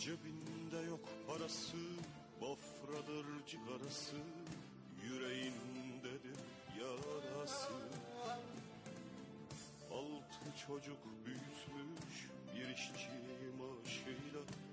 Cebinde yok parası, bafradır cigarası, yüreğindedir yarası. 6 çocuk büyütmüş bir işçi maaşıyla,